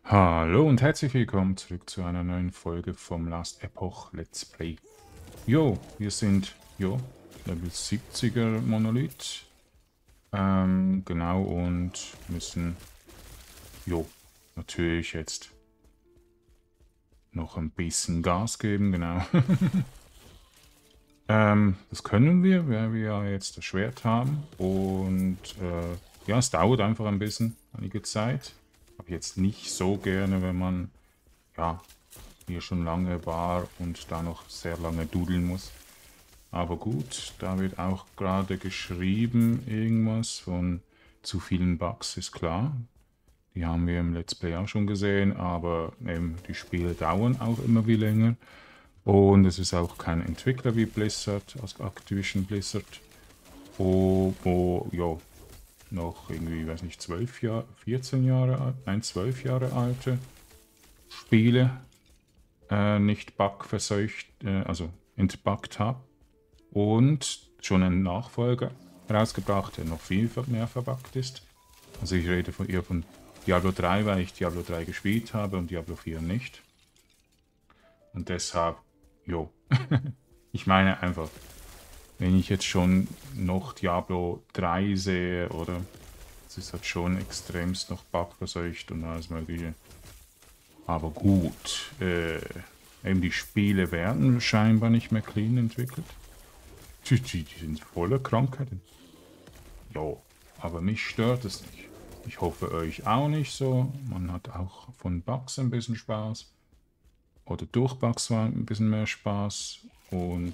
Hallo und herzlich willkommen zurück zu einer neuen Folge vom Last Epoch Let's Play. Jo, wir sind, Level 70er Monolith. Genau, und müssen, natürlich jetzt noch ein bisschen Gas geben, genau. Das können wir, weil wir ja jetzt das Schwert haben. Und ja, es dauert einfach ein bisschen, einige Zeit. Habe ich jetzt nicht so gerne, wenn man, ja, hier schon lange war und da noch sehr lange dudeln muss. Aber gut, da wird auch gerade geschrieben irgendwas von zu vielen Bugs, ist klar. Die haben wir im Let's Play auch schon gesehen, aber eben die Spiele dauern auch immer wie länger. Und es ist auch kein Entwickler wie Blizzard, also Activision Blizzard, wo ja, noch irgendwie, weiß nicht, 12 Jahre, 14 Jahre, 12 Jahre alte Spiele nicht bugverseucht, also entbuggt habe. Und schon einen Nachfolger herausgebracht, der noch viel mehr verbuggt ist. Also ich rede von ihr von Diablo 3, weil ich Diablo 3 gespielt habe und Diablo 4 nicht. Und deshalb, jo. Ich meine einfach, wenn ich jetzt schon noch Diablo 3 sehe, oder? Es ist halt schon extremst noch bugverseucht und alles mögliche. Aber gut, eben die Spiele werden scheinbar nicht mehr clean entwickelt. Die sind voller Krankheiten. Jo, aber mich stört es nicht. Ich hoffe euch auch nicht so. Man hat auch von Bugs ein bisschen Spaß. Oder durch Bugs war ein bisschen mehr Spaß. Und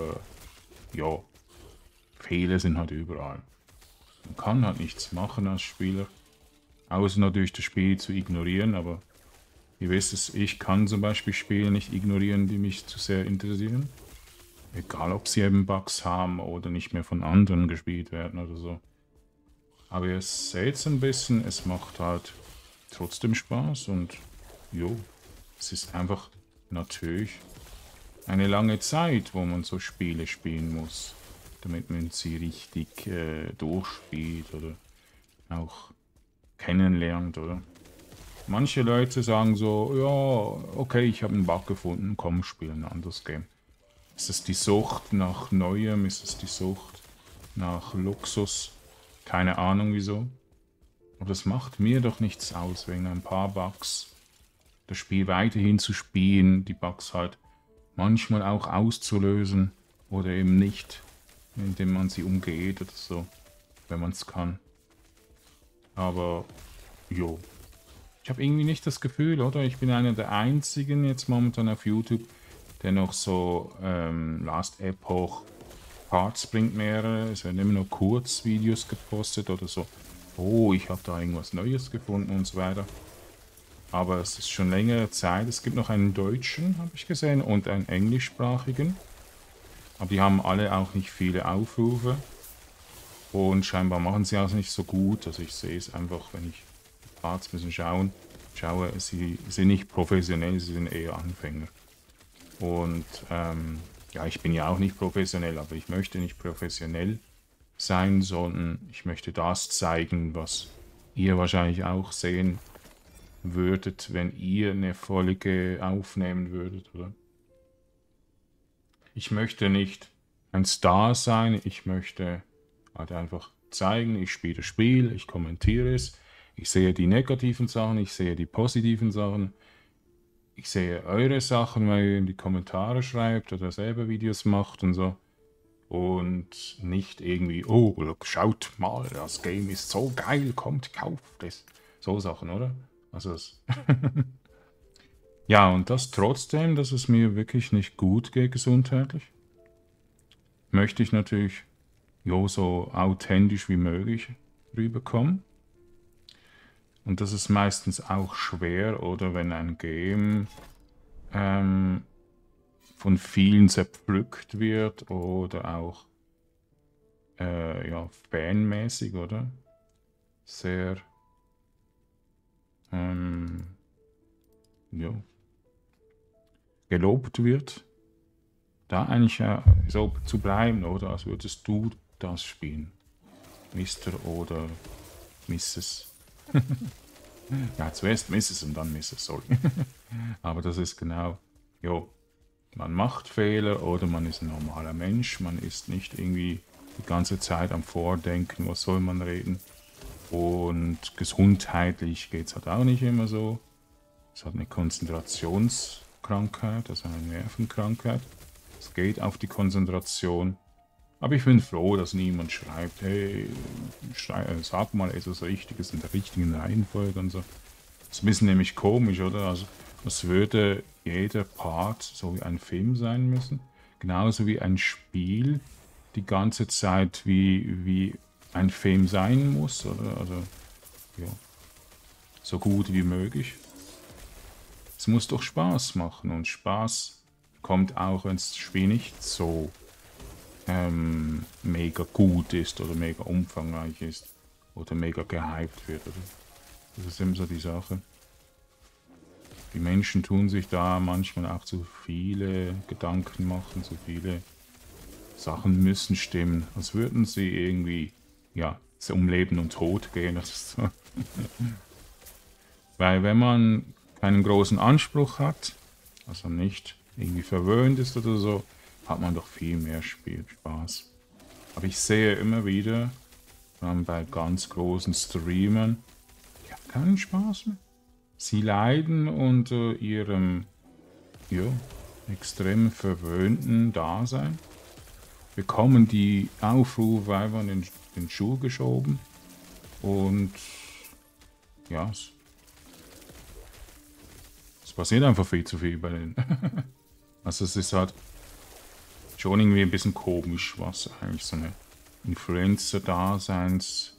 ja, Fehler sind halt überall. Man kann halt nichts machen als Spieler. Außer natürlich das Spiel zu ignorieren, aber ihr wisst es, ich kann zum Beispiel Spiele nicht ignorieren, die mich zu sehr interessieren. Egal, ob sie eben Bugs haben oder nicht mehr von anderen gespielt werden oder so. Aber ihr seht es ein bisschen, es macht halt trotzdem Spaß und jo, es ist einfach natürlich eine lange Zeit, wo man so Spiele spielen muss, damit man sie richtig durchspielt oder auch kennenlernt, oder? Manche Leute sagen so, ja, okay, ich habe einen Bug gefunden, komm, spielen ein anderes Game. Ist es die Sucht nach Neuem? Ist es die Sucht nach Luxus? Keine Ahnung wieso. Aber das macht mir doch nichts aus, wegen ein paar Bugs das Spiel weiterhin zu spielen, die Bugs halt manchmal auch auszulösen oder eben nicht, indem man sie umgeht oder so, wenn man es kann. Aber jo, ich habe irgendwie nicht das Gefühl, oder? Ich bin einer der einzigen jetzt momentan auf YouTube, der noch so Last Epoch Parts bringt mehrere. Es werden immer nur Kurzvideos gepostet oder so. Oh, ich habe da irgendwas Neues gefunden und so weiter. Aber es ist schon längere Zeit. Es gibt noch einen deutschen, habe ich gesehen, und einen englischsprachigen. Aber die haben alle auch nicht viele Aufrufe. Und scheinbar machen sie auch nicht so gut. Also ich sehe es einfach, wenn ich Parts ein bisschen schaue, sie sind nicht professionell, sie sind eher Anfänger. Und ja, ich bin ja auch nicht professionell, aber ich möchte nicht professionell sein, sondern ich möchte das zeigen, was ihr wahrscheinlich auch sehen würdet, wenn ihr eine Folge aufnehmen würdet, oder? Ich möchte nicht ein Star sein, ich möchte halt einfach zeigen, ich spiele das Spiel, ich kommentiere es, ich sehe die negativen Sachen, ich sehe die positiven Sachen, ich sehe eure Sachen, weil ihr in die Kommentare schreibt oder selber Videos macht und so. Und nicht irgendwie, oh, schaut mal, das Game ist so geil, kommt, kauft es. So Sachen, oder? Also das ja, und das trotzdem, dass es mir wirklich nicht gut geht gesundheitlich, möchte ich natürlich so authentisch wie möglich rüberkommen. Und das ist meistens auch schwer, oder wenn ein Game ähm, von vielen zerpflückt wird oder auch ja, fanmäßig, oder? Sehr ja, gelobt wird, da eigentlich so zu bleiben, oder? Als würdest du das spielen, Mister oder Mrs. Ja, zuerst Mrs. und dann Mrs., sorry. Aber das ist genau, jo, man macht Fehler oder man ist ein normaler Mensch. Man ist nicht irgendwie die ganze Zeit am Vordenken, was soll man reden. Und gesundheitlich geht es halt auch nicht immer so. Es hat eine Konzentrationskrankheit, also eine Nervenkrankheit. Es geht auf die Konzentration. Aber ich bin froh, dass niemand schreibt, hey, sag mal etwas Richtiges in der richtigen Reihenfolge und so. Das ist ein bisschen nämlich komisch, oder? Also, es würde jeder Part so wie ein Film sein müssen. Genauso wie ein Spiel die ganze Zeit wie ein Film sein muss, oder? Also, ja, so gut wie möglich. Es muss doch Spaß machen und Spaß kommt auch, wenn das Spiel nicht so mega gut ist oder mega umfangreich ist oder mega gehypt wird. Oder? Das ist immer so die Sache. Die Menschen tun sich da manchmal auch zu viele Gedanken machen, zu viele Sachen müssen stimmen, als würden sie irgendwie, ja, um Leben und Tod gehen. Das ist so. Weil wenn man keinen großen Anspruch hat, also nicht irgendwie verwöhnt ist oder so, hat man doch viel mehr Spielspaß. Aber ich sehe immer wieder, bei ganz großen Streamern, die haben keinen Spaß mehr. Sie leiden unter ihrem, ja, extrem verwöhnten Dasein, bekommen die Aufrufe einfach in den Schuh geschoben und ja, es passiert einfach viel zu viel bei denen. Also es ist halt schon irgendwie ein bisschen komisch, was eigentlich so eine Influencer-Daseins-Zeugs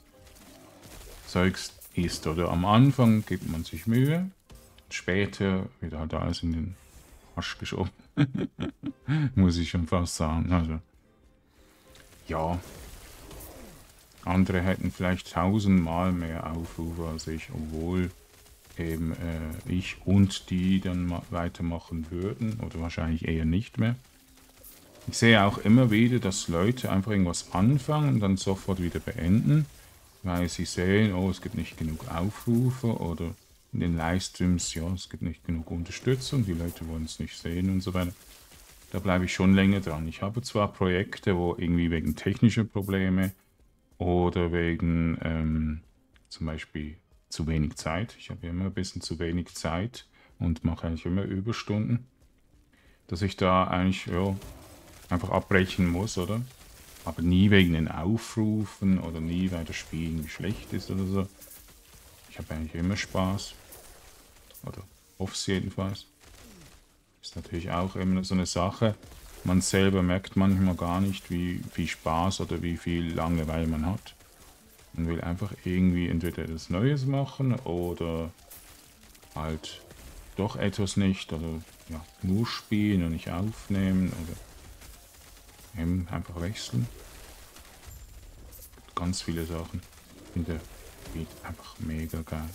ist. Oder am Anfang gibt man sich Mühe, später wird halt alles in den Arsch geschoben. Muss ich schon fast sagen. Also, ja. Andere hätten vielleicht 1000-mal mehr Aufrufe als ich, obwohl eben ich und die dann weitermachen würden oder wahrscheinlich eher nicht mehr. Ich sehe auch immer wieder, dass Leute einfach irgendwas anfangen und dann sofort wieder beenden, weil sie sehen, oh, es gibt nicht genug Aufrufe oder in den Livestreams, ja, es gibt nicht genug Unterstützung, die Leute wollen es nicht sehen und so weiter. Da bleibe ich schon länger dran. Ich habe zwar Projekte, wo irgendwie wegen technischer Probleme oder wegen zum Beispiel zu wenig Zeit, ich habe immer ein bisschen zu wenig Zeit und mache eigentlich immer Überstunden, dass ich da eigentlich, ja, einfach abbrechen muss, oder? Aber nie wegen den Aufrufen oder nie, weil das Spiel irgendwie schlecht ist oder so. Ich habe eigentlich immer Spaß. Oder hoffe es jedenfalls. Ist natürlich auch immer so eine Sache. Man selber merkt manchmal gar nicht, wie viel Spaß oder wie viel Langeweile man hat. Man will einfach irgendwie entweder etwas Neues machen oder halt doch etwas nicht. Oder ja, nur spielen und nicht aufnehmen oder einfach wechseln. Ganz viele Sachen. Ich finde der Beat einfach mega geil.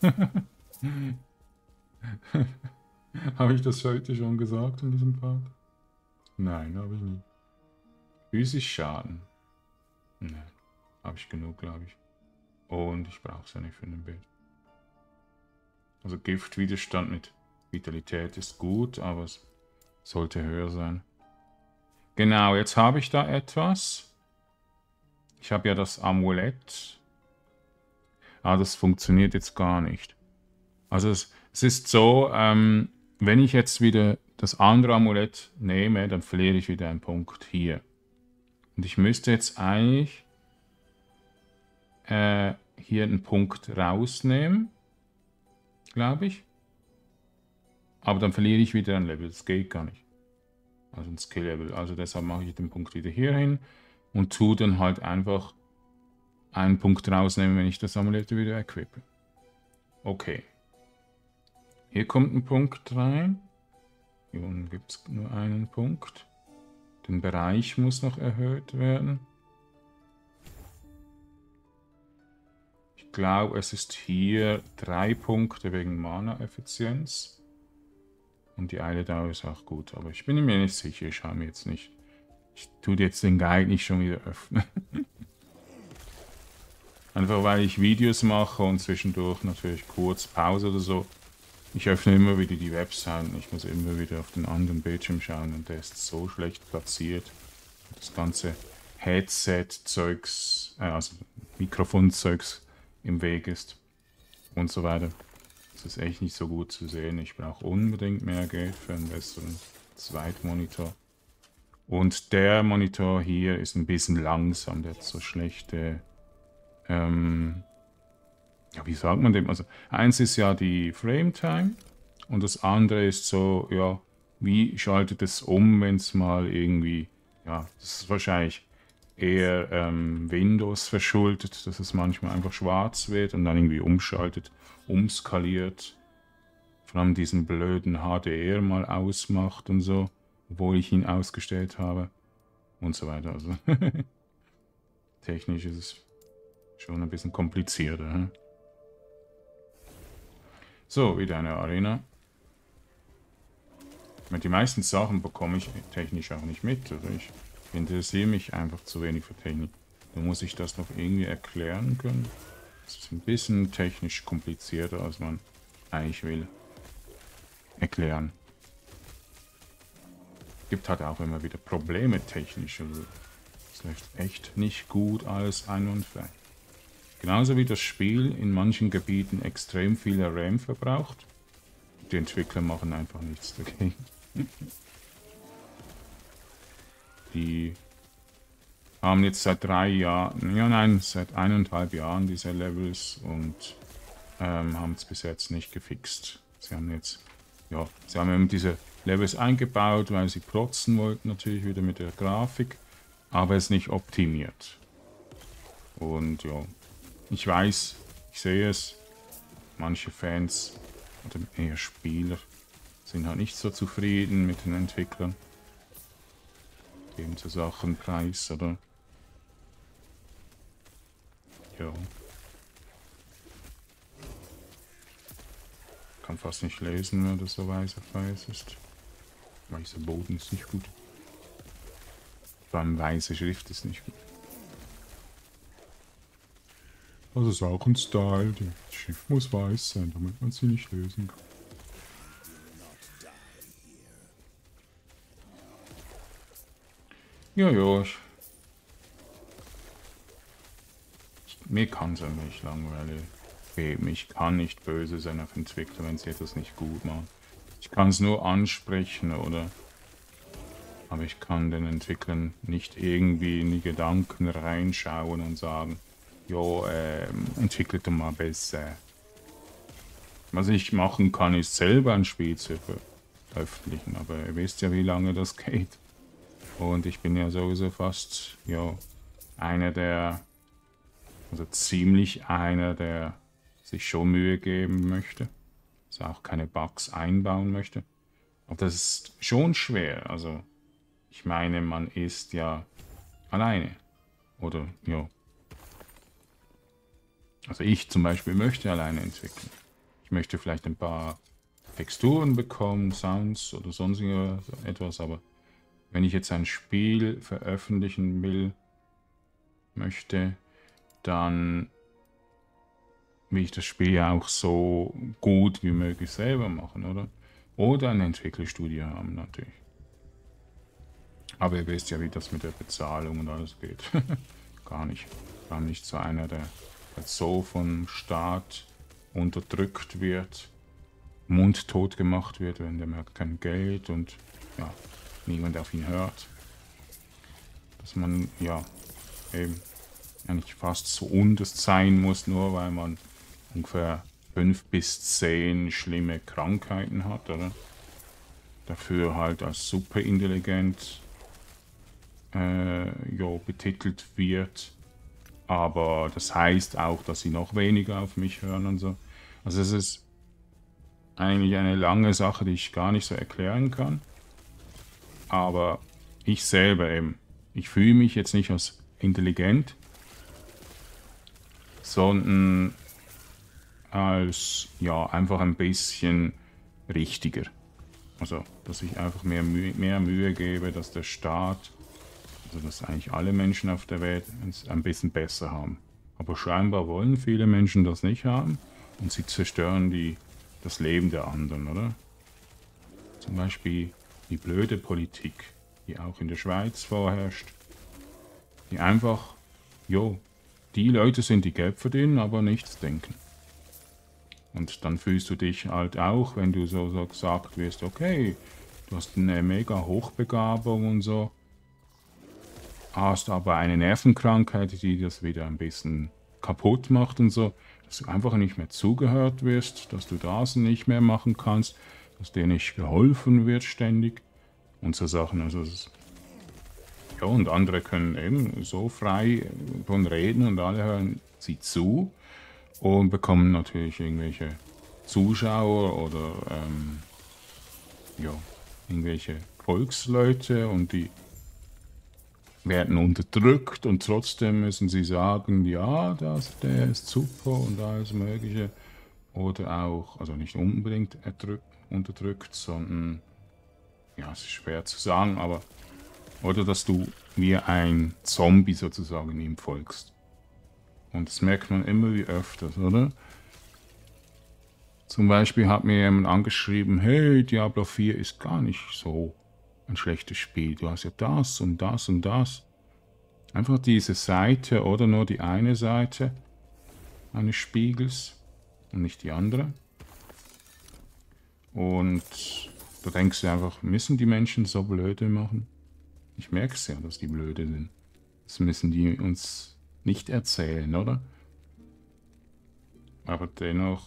Habe ich das heute schon gesagt in diesem Part? Nein, habe ich nicht. Physisch Schaden. Nein, habe ich genug, glaube ich. Und ich brauche es ja nicht für ein Bild. Also Giftwiderstand mit Vitalität ist gut, aber es sollte höher sein. Genau, jetzt habe ich da etwas. Ich habe ja das Amulett. Ah, das funktioniert jetzt gar nicht. Also es ist so, wenn ich jetzt wieder das andere Amulett nehme, dann verliere ich wieder einen Punkt hier. Und ich müsste jetzt eigentlich hier einen Punkt rausnehmen, glaube ich. Aber dann verliere ich wieder ein Level. Das geht gar nicht. Also ein Skill-Level. Also deshalb mache ich den Punkt wieder hier hin und tue dann halt einfach einen Punkt rausnehmen, wenn ich das Amulett wieder equippe. Okay. Hier kommt ein Punkt rein. Hier unten gibt es nur einen Punkt. Der Bereich muss noch erhöht werden. Ich glaube, es ist hier 3 Punkte wegen Mana-Effizienz. Und die Eiledauer ist auch gut. Aber ich bin mir nicht sicher. Ich schaue mir jetzt nicht. Ich tue jetzt den Guide nicht schon wieder öffnen. Einfach weil ich Videos mache und zwischendurch natürlich kurz Pause oder so. Ich öffne immer wieder die Website und ich muss immer wieder auf den anderen Bildschirm schauen und der ist so schlecht platziert. Das ganze Headset-Zeugs, also Mikrofon-Zeugs im Weg ist und so weiter. Das ist echt nicht so gut zu sehen. Ich brauche unbedingt mehr Geld für einen besseren Zweitmonitor. Und der Monitor hier ist ein bisschen langsam, der hat so schlechte, ja, wie sagt man dem? Also eins ist ja die Frame Time und das andere ist so, ja, wie schaltet es um, wenn es mal irgendwie, ja, das ist wahrscheinlich eher Windows verschuldet, dass es manchmal einfach schwarz wird und dann irgendwie umschaltet, umskaliert. Vor allem diesen blöden HDR mal ausmacht und so, obwohl ich ihn ausgestellt habe und so weiter. Also technisch ist es schon ein bisschen komplizierter. Hm? So, wieder eine Arena. Die meisten Sachen bekomme ich technisch auch nicht mit. Also ich interessiere mich einfach zu wenig für Technik. Da muss ich das noch irgendwie erklären können. Das ist ein bisschen technisch komplizierter, als man eigentlich will erklären. Gibt halt auch immer wieder Probleme technisch. Also es läuft echt nicht gut alles einwandfrei. Genauso wie das Spiel in manchen Gebieten extrem viel RAM verbraucht. Die Entwickler machen einfach nichts dagegen. Die haben jetzt seit 3 Jahren, ja nein, seit 1,5 Jahren diese Levels und haben es bis jetzt nicht gefixt. Sie haben jetzt, ja, sie haben eben diese Levels eingebaut, weil sie protzen wollten natürlich wieder mit der Grafik, aber es nicht optimiert. Und ja, ich weiß, ich sehe es, manche Fans oder eher Spieler sind halt nicht so zufrieden mit den Entwicklern. Geben zu Sachen preis, oder? Ja. Kann fast nicht lesen, wenn das so weiß ist. Weißer Boden ist nicht gut. Vor allem weiße Schrift ist nicht gut. Das ist auch ein Style. Die Schrift muss weiß sein, damit man sie nicht lesen kann. Ja, ja. Mir kann es einfach nicht langweilig geben. Ich kann nicht böse sein auf Entwickler, wenn sie etwas nicht gut machen. Ich kann es nur ansprechen, oder? Aber ich kann den Entwicklern nicht irgendwie in die Gedanken reinschauen und sagen, jo, entwickelt doch mal besser. Was ich machen kann, ist selber ein Spiel zu veröffentlichen, aber ihr wisst ja, wie lange das geht. Und ich bin ja sowieso fast, ja, einer der, also ziemlich einer, der sich schon Mühe geben möchte, also auch keine Bugs einbauen möchte. Aber das ist schon schwer, also ich meine, man ist ja alleine, oder, ja. Also ich zum Beispiel möchte alleine entwickeln. Ich möchte vielleicht ein paar Texturen bekommen, Sounds oder sonst etwas, aber wenn ich jetzt ein Spiel veröffentlichen möchte, dann will ich das Spiel ja auch so gut wie möglich selber machen, oder? Oder ein Entwicklerstudio haben natürlich. Aber ihr wisst ja, wie das mit der Bezahlung und alles geht. Gar nicht. Gar nicht so einer, der so vom Staat unterdrückt wird, mundtot gemacht wird, wenn der hat kein Geld und ja, niemand auf ihn hört. Dass man ja eben eigentlich fast so unterst sein muss, nur weil man ungefähr 5 bis 10 schlimme Krankheiten hat, oder? Dafür halt als superintelligent betitelt wird. Aber das heißt auch, dass sie noch weniger auf mich hören und so. Also es ist eigentlich eine lange Sache, die ich gar nicht so erklären kann. Aber ich selber eben, ich fühle mich jetzt nicht als intelligent, sondern als, ja, einfach ein bisschen richtiger. Also, dass ich einfach mehr Mühe gebe, dass der Staat, also dass eigentlich alle Menschen auf der Welt es ein bisschen besser haben. Aber scheinbar wollen viele Menschen das nicht haben und sie zerstören das Leben der anderen, oder? Zum Beispiel die blöde Politik, die auch in der Schweiz vorherrscht, die einfach, jo, die Leute sind, die Geld verdienen, aber nichts denken. Und dann fühlst du dich halt auch, wenn du so gesagt wirst, okay, du hast eine mega Hochbegabung und so, hast aber eine Nervenkrankheit, die das wieder ein bisschen kaputt macht und so, dass du einfach nicht mehr zugehört wirst, dass du das nicht mehr machen kannst, dass dir nicht geholfen wird ständig und so Sachen. Also ja, und andere können eben so frei von reden und alle hören sie zu und bekommen natürlich irgendwelche Zuschauer oder ja, irgendwelche Volksleute und die werden unterdrückt und trotzdem müssen sie sagen, ja, der ist super und alles Mögliche. Oder auch, also nicht unbedingt unterdrückt, sondern, ja, es ist schwer zu sagen, aber, oder dass du wie ein Zombie sozusagen ihm folgst. Und das merkt man immer wie öfters, oder? Zum Beispiel hat mir jemand angeschrieben, hey, Diablo 4 ist gar nicht so ein schlechtes Spiel. Du hast ja das und das und das. Einfach diese Seite oder nur die eine Seite eines Spiegels und nicht die andere. Und da denkst du einfach, müssen die Menschen so blöde machen? Ich merke es ja, dass die blöde sind. Das müssen die uns nicht erzählen, oder? Aber dennoch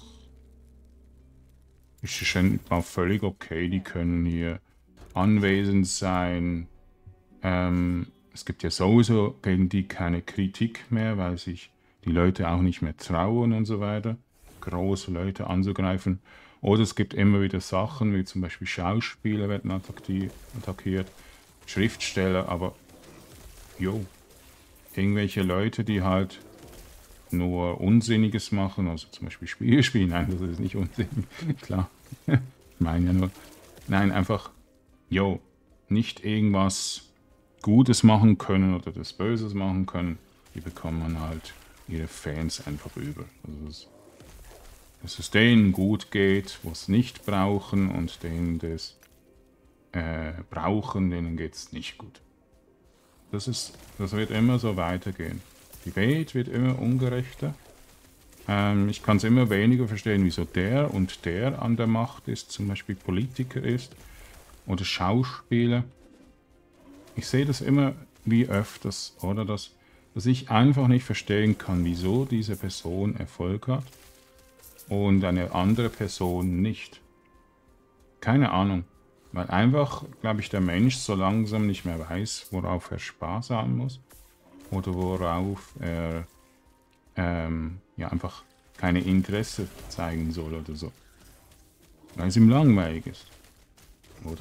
ist es schon mal völlig okay, die können hier anwesend sein. Es gibt ja sowieso gegen die keine Kritik mehr, weil sich die Leute auch nicht mehr trauen und so weiter, große Leute anzugreifen. Oder es gibt immer wieder Sachen, wie zum Beispiel Schauspieler werden attackiert, Schriftsteller, aber jo, irgendwelche Leute, die halt nur Unsinniges machen, also zum Beispiel Spiele spielen, nein, das ist nicht unsinnig, klar, ich meine ja nur, nein, einfach, jo, nicht irgendwas Gutes machen können oder das Böses machen können, die bekommen halt ihre Fans einfach übel. Also dass es denen gut geht, was nicht brauchen und denen das brauchen, denen geht es nicht gut. Das wird immer so weitergehen. Die Welt wird immer ungerechter. Ich kann es immer weniger verstehen, wieso der und der an der Macht ist, zum Beispiel Politiker ist oder Schauspieler. Ich sehe das immer wie öfters, oder? Dass ich einfach nicht verstehen kann, wieso diese Person Erfolg hat und eine andere Person nicht. Keine Ahnung. Weil einfach, glaube ich, der Mensch so langsam nicht mehr weiß, worauf er Spaß haben muss. Oder worauf er ja einfach keine Interesse zeigen soll oder so. Weil es ihm langweilig ist. Oder?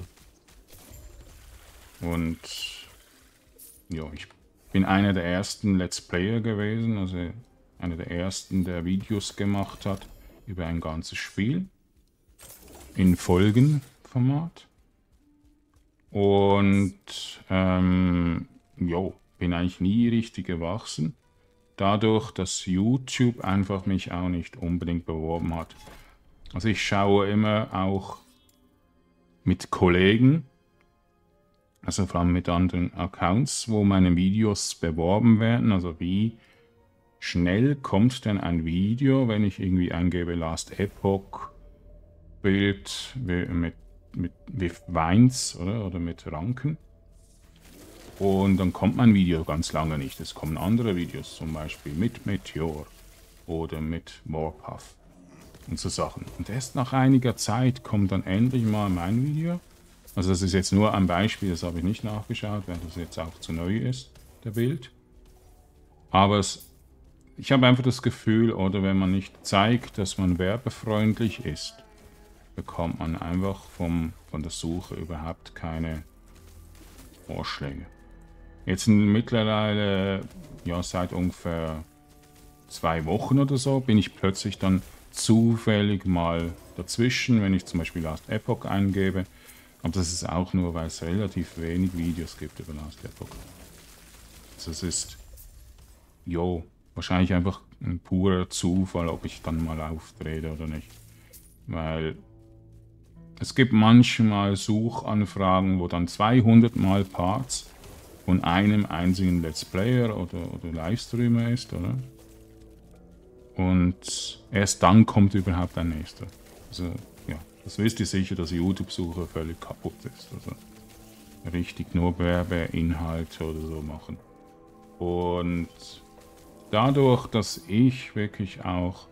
Und ja, ich bin einer der ersten Let's Player gewesen, also einer der ersten, der Videos gemacht hat über ein ganzes Spiel in Folgenformat. Und jo, bin eigentlich nie richtig gewachsen. Dadurch, dass YouTube einfach mich auch nicht unbedingt beworben hat. Also ich schaue immer auch mit Kollegen, also vor allem mit anderen Accounts, wo meine Videos beworben werden. Also wie schnell kommt denn ein Video, wenn ich irgendwie eingebe Last Epoch Bild mit Vines oder mit Ranken. Und dann kommt mein Video ganz lange nicht. Es kommen andere Videos, zum Beispiel mit Meteor oder mit Warpath und so Sachen. Und erst nach einiger Zeit kommt dann endlich mal mein Video. Also das ist jetzt nur ein Beispiel, das habe ich nicht nachgeschaut, weil das jetzt auch zu neu ist, der Bild. Aber ich habe einfach das Gefühl, oder wenn man nicht zeigt, dass man werbefreundlich ist, bekommt man einfach von der Suche überhaupt keine Vorschläge. Jetzt mittlerweile, ja, seit ungefähr 2 Wochen oder so, bin ich plötzlich dann zufällig mal dazwischen, wenn ich zum Beispiel Last Epoch eingebe. Aber das ist auch nur, weil es relativ wenig Videos gibt über Last Epoch. Also es ist, jo, Wahrscheinlich einfach ein purer Zufall, ob ich dann mal auftrete oder nicht. Weil es gibt manchmal Suchanfragen, wo dann 200 Mal Parts von einem einzigen Let's Player oder Livestreamer ist, oder? Und erst dann kommt überhaupt ein nächster. Also, ja, das wisst ihr sicher, dass YouTube-Suche völlig kaputt ist. Also, richtig nur Werbeinhalte oder so machen. Und dadurch, dass ich wirklich auch,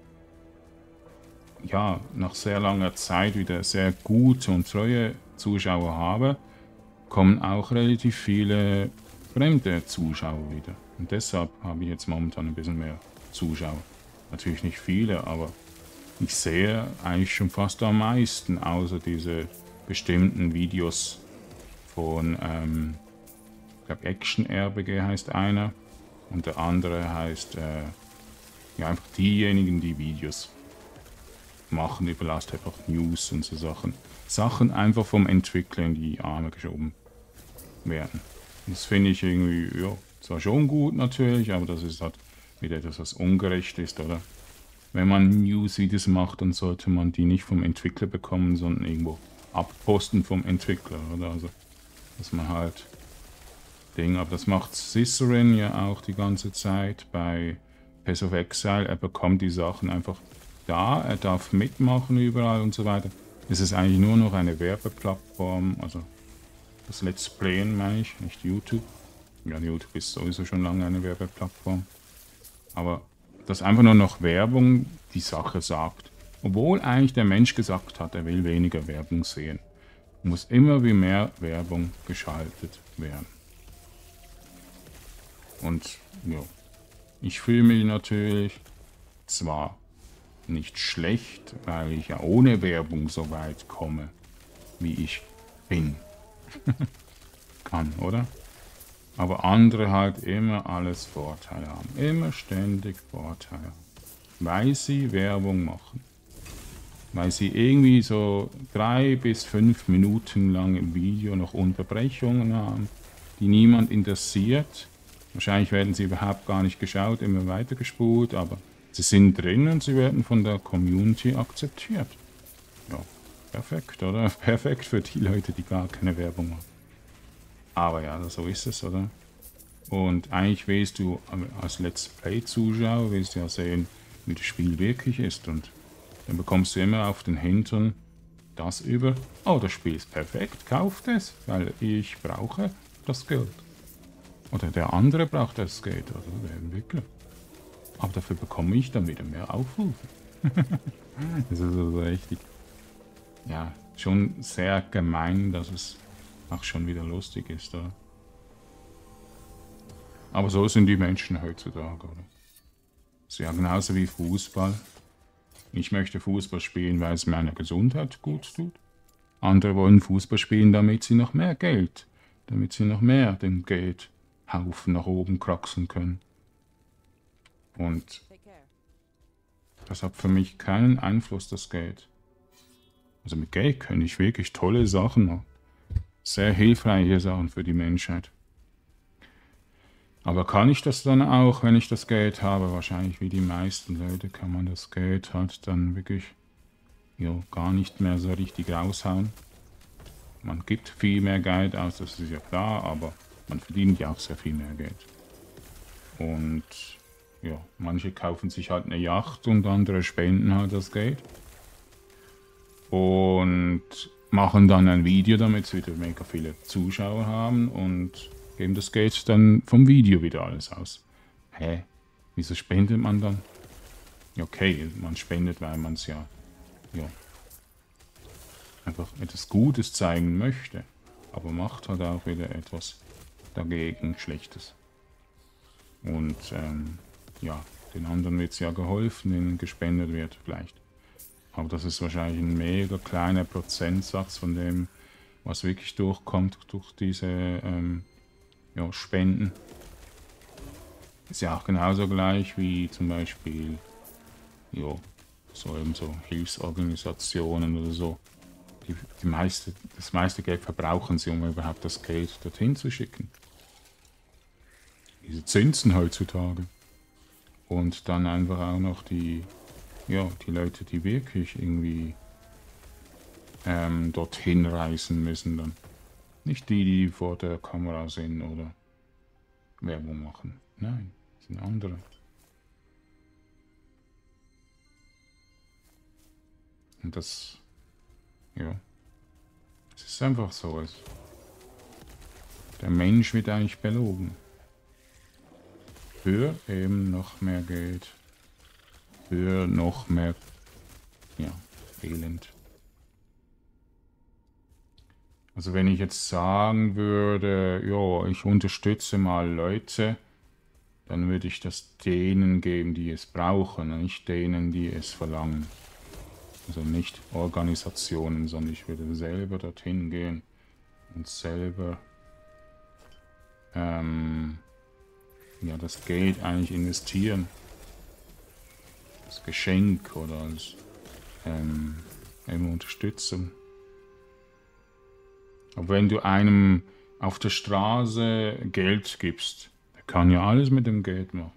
ja, nach sehr langer Zeit wieder sehr gute und treue Zuschauer habe, kommen auch relativ viele fremde Zuschauer wieder. Und deshalb habe ich jetzt momentan ein bisschen mehr Zuschauer. Natürlich nicht viele, aber ich sehe eigentlich schon fast am meisten, außer diese bestimmten Videos von, ich glaube Action RPG heißt einer und der andere heißt, ja, einfach diejenigen, die Videos machen über Last einfach News und so Sachen. Sachen einfach vom Entwickler in die Arme geschoben werden. Und das finde ich irgendwie, ja, zwar schon gut natürlich, aber das ist halt wieder etwas, was ungerecht ist, oder? Wenn man News-Videos macht, dann sollte man die nicht vom Entwickler bekommen, sondern irgendwo abposten vom Entwickler, oder? Also, dass man halt Ding, aber das macht Cicerin ja auch die ganze Zeit bei Path of Exile. Er bekommt die Sachen einfach da, er darf mitmachen überall und so weiter. Es ist eigentlich nur noch eine Werbeplattform, also das Let's Playen meine ich, nicht YouTube. Ja, YouTube ist sowieso schon lange eine Werbeplattform. Aber dass einfach nur noch Werbung die Sache sagt. Obwohl eigentlich der Mensch gesagt hat, er will weniger Werbung sehen. Muss immer wie mehr Werbung geschaltet werden. Und ja, ich fühle mich natürlich zwar nicht schlecht, weil ich ja ohne Werbung so weit komme, wie ich bin. Kann, oder? Aber andere halt immer alles Vorteile haben. Immer ständig Vorteile haben. Weil sie Werbung machen. Weil sie irgendwie so 3 bis 5 Minuten lang im Video noch Unterbrechungen haben, die niemand interessiert. Wahrscheinlich werden sie überhaupt gar nicht geschaut, immer weitergespult, aber sie sind drin und sie werden von der Community akzeptiert. Ja, perfekt, oder? Perfekt für die Leute, die gar keine Werbung machen. Aber ja, so ist es, oder? Und eigentlich willst du als Let's Play-Zuschauer willst du ja sehen, wie das Spiel wirklich ist. Und dann bekommst du immer auf den Hintern das über, oh, das Spiel ist perfekt, kauft es, weil ich brauche das Geld. Oder der andere braucht das Geld, oder der Entwickler. Aber dafür bekomme ich dann wieder mehr Aufrufe. Das ist also richtig, ja, schon sehr gemein, dass es auch schon wieder lustig ist, oder? Aber so sind die Menschen heutzutage, oder? Das ist ja genauso wie Fußball. Ich möchte Fußball spielen, weil es meiner Gesundheit gut tut. Andere wollen Fußball spielen, damit sie noch mehr Geld, damit sie noch mehr den Geldhaufen nach oben kraxeln können. Und das hat für mich keinen Einfluss, das Geld. Also mit Geld kann ich wirklich tolle Sachen machen. Sehr hilfreiche Sachen für die Menschheit. Aber kann ich das dann auch, wenn ich das Geld habe? Wahrscheinlich wie die meisten Leute kann man das Geld halt dann wirklich, ja, gar nicht mehr so richtig raushauen. Man gibt viel mehr Geld aus, das ist ja klar, aber man verdient ja auch sehr viel mehr Geld. Und ja, manche kaufen sich halt eine Yacht und andere spenden halt das Geld. Und machen dann ein Video, damit sie wieder mega viele Zuschauer haben und geben das Geld dann vom Video wieder alles aus. Hä? Wieso spendet man dann? Okay, man spendet, weil man es ja einfach etwas Gutes zeigen möchte. Aber macht halt auch wieder etwas dagegen Schlechtes. Und ja, den anderen wird es ja geholfen, denen gespendet wird vielleicht. Aber das ist wahrscheinlich ein mega kleiner Prozentsatz von dem, was wirklich durchkommt durch diese ja, Spenden. Ist ja auch genauso gleich wie zum Beispiel ja, so Hilfsorganisationen oder so. Das meiste Geld verbrauchen sie, um überhaupt das Geld dorthin zu schicken. Diese Zinsen heutzutage. Und dann einfach auch noch die, ja, die Leute, die wirklich irgendwie dorthin reisen müssen dann. Nicht die, die vor der Kamera sind oder Werbung machen. Nein, das sind andere. Und das, ja, es ist einfach so. Der Mensch wird eigentlich belogen. Für eben noch mehr Geld. Für noch mehr, ja, Elend. Also wenn ich jetzt sagen würde, ja, ich unterstütze mal Leute, dann würde ich das denen geben, die es brauchen, und nicht denen, die es verlangen. Also nicht Organisationen, sondern ich würde selber dorthin gehen und selber ja, das Geld eigentlich investieren. Als Geschenk oder als eben Unterstützung. Aber wenn du einem auf der Straße Geld gibst, der kann ja alles mit dem Geld machen.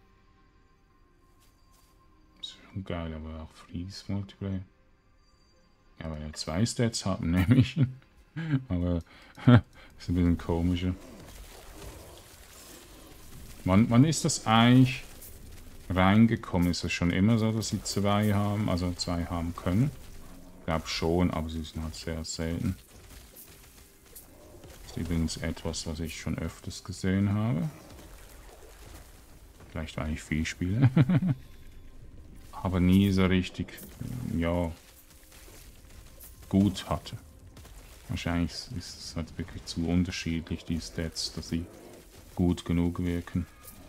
Das ist schon geil, aber auch Freeze Multiplayer. Ja, weil er 2 Stats hat, nehme ich. Aber ist ein bisschen komischer. Wann ist das eigentlich reingekommen? Ist es schon immer so, dass sie 2 haben, also 2 haben können? Ich glaube schon, aber sie sind halt sehr selten. Das ist übrigens etwas, was ich schon öfters gesehen habe. Vielleicht, weil ich viel spiele. Aber nie so richtig, ja, gut hatte. Wahrscheinlich ist es halt wirklich zu unterschiedlich, die Stats, dass sie gut genug wirken.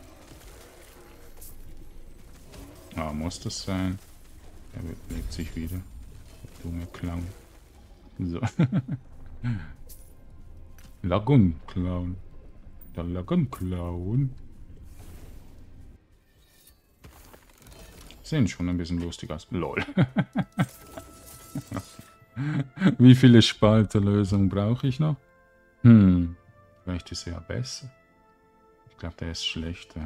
Ah, muss das sein? Er legt sich wieder. Dumme Clown. So. Lagun Clown. Der Lagun Clown. Sehen schon ein bisschen lustig aus. LOL. Wie viele Spalterlösungen brauche ich noch? Vielleicht ist er ja besser. Ich glaube, der ist schlechter.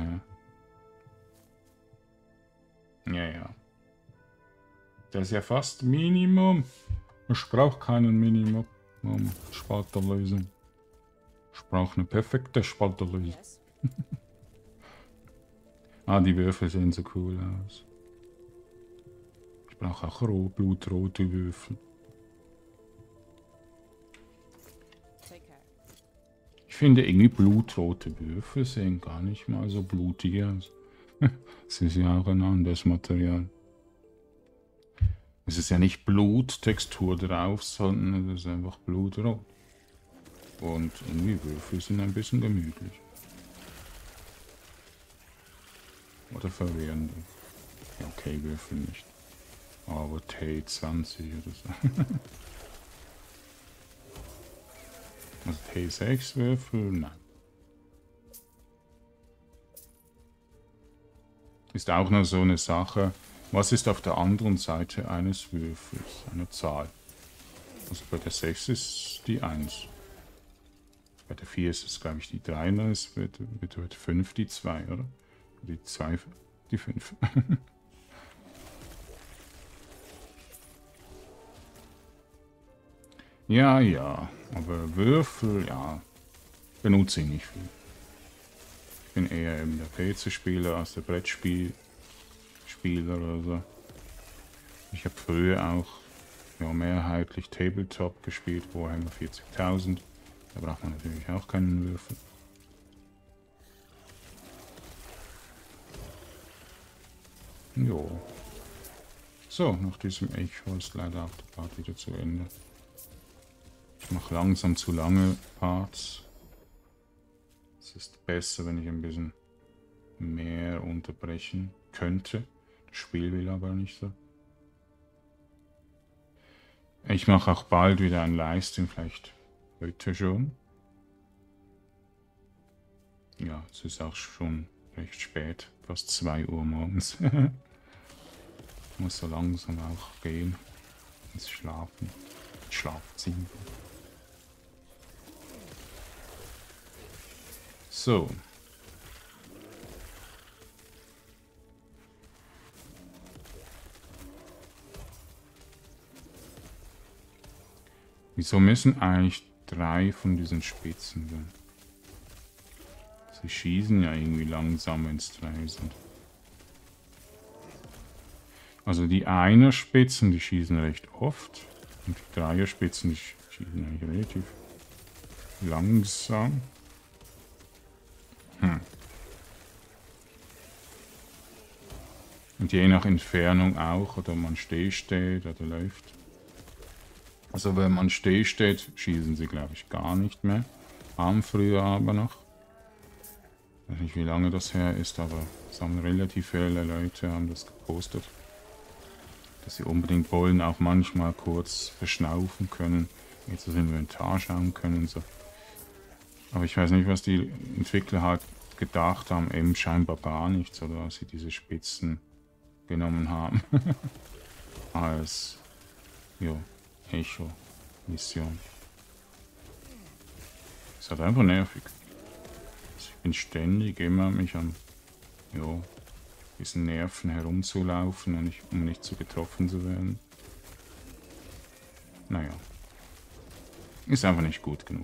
Ja. Der ist ja fast Minimum. Ich brauche keinen Minimum. Spalterlösung. Ich brauche eine perfekte Spalterlösung. Ah, die Würfel sehen so cool aus. Ich brauche auch blutrote Würfel. Ich finde irgendwie blutrote Würfel sehen gar nicht mal so blutig aus. Es ist ja auch ein anderes Material. Es ist ja nicht Bluttextur drauf, sondern es ist einfach blutrot. Und irgendwie Würfel sind ein bisschen gemütlich. Oder verwirrend. Ja, okay, Würfel nicht. Aber T20 oder so. Also T6 Würfel? Nein. Ist auch noch so eine Sache. Was ist auf der anderen Seite eines Würfels? Eine Zahl. Also bei der 6 ist die 1. Bei der 4 ist es, glaube ich, die 3. Und es wird 5 die 2, oder? Die 2 die 5. Ja. Aber Würfel, ja, benutze ich nicht viel. Ich bin eher eben der PC-Spieler als der Brettspieler oder so. Ich habe früher auch mehrheitlich Tabletop gespielt, Warhammer 40.000. Da braucht man natürlich auch keinen Würfel. Jo. So, nach diesem Echo ist leider auch der Part wieder zu Ende. Ich mache langsam zu lange Parts. Es ist besser, wenn ich ein bisschen mehr unterbrechen könnte. Das Spiel will aber nicht so. Ich mache auch bald wieder ein Livestream, vielleicht heute schon. Ja, es ist auch schon recht spät, fast 2 Uhr morgens. Ich muss so langsam auch gehen ins Schlafen. Schlafzimmer. So. Wieso müssen eigentlich 3 von diesen Spitzen sein? Sie schießen ja irgendwie langsam, wenn es 3 sind. Also die Einer-Spitzen, die schießen recht oft. Und die Dreier-Spitzen, die schießen eigentlich relativ langsam. Und je nach Entfernung auch, oder man steht oder läuft. Also wenn man steht, schießen sie, glaube ich, gar nicht mehr. Haben früher aber noch. Ich weiß nicht, wie lange das her ist, aber es haben relativ viele Leute haben das gepostet. Dass sie unbedingt wollen, auch manchmal kurz verschnaufen können, jetzt das Inventar schauen können und so. Aber ich weiß nicht, was die Entwickler halt gedacht haben, eben scheinbar gar nichts, oder dass sie diese Spitzen genommen haben. Als, ja, Echo-Mission. Ist halt einfach nervig. Also ich bin ständig immer mich an, ja, diesen Nerven herumzulaufen, und um nicht zu getroffen zu werden. Naja. Ist einfach nicht gut genug.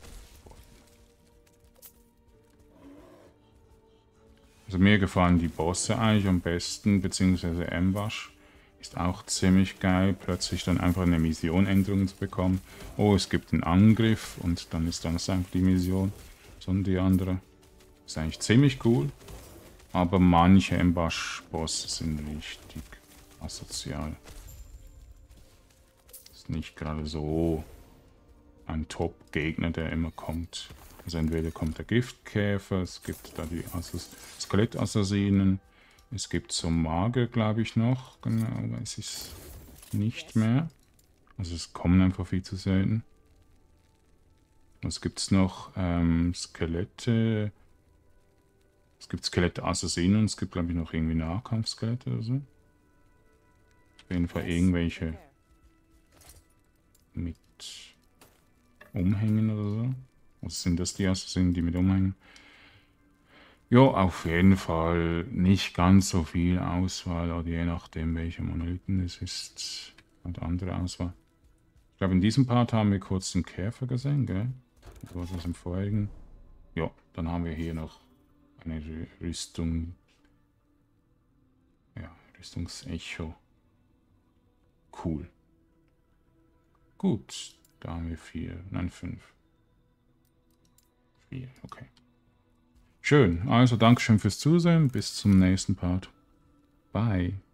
Also mir gefallen die Bosse eigentlich am besten, beziehungsweise Ambush ist auch ziemlich geil, plötzlich dann einfach eine Missionänderung zu bekommen. Oh, es gibt einen Angriff und dann ist das einfach die Mission, sondern die andere. Ist eigentlich ziemlich cool, aber manche Ambush-Bosse sind richtig asozial. Ist nicht gerade so ein Top-Gegner, der immer kommt. Also entweder kommt der Giftkäfer, es gibt da die Skelettassassinen, es gibt so Magier, glaube ich, noch, genau, weiß ich es nicht mehr. Also es kommen einfach viel zu selten. Was gibt es noch? Skelette. Es gibt Skelette-Assassinen und es gibt, glaube ich, noch irgendwie Nahkampfskelette oder so. Auf jeden Fall irgendwelche mit Umhängen oder so. Was sind das, die Assassinen, die mit umhängen? Jo, auf jeden Fall nicht ganz so viel Auswahl, oder je nachdem, welche Monolithen es ist, hat andere Auswahl. Ich glaube, in diesem Part haben wir kurz den Käfer gesehen, gell? Was ist im vorigen? Ja, dann haben wir hier noch eine Rüstung. Ja, Rüstungsecho. Cool. Gut, da haben wir 4, nein 5. 4, okay. Schön, also Dankeschön fürs Zusehen, bis zum nächsten Part. Bye.